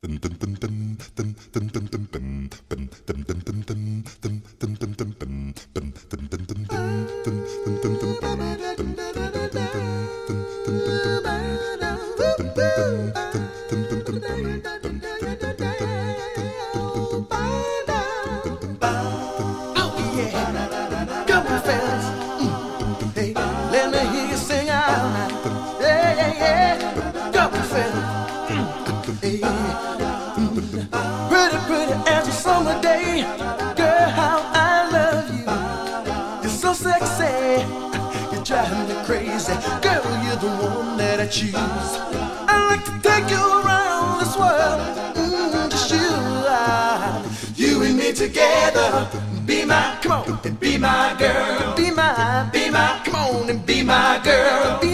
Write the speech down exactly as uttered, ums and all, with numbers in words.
Pretty, pretty as a summer day, girl, how I love you. You're so sexy, you're driving me crazy. Girl, you're the one that I choose. I'd like to take you around this world, mm, just you. I, you and me together. Be my, come on, and be my girl. Be my, be my, come on and be my girl. Be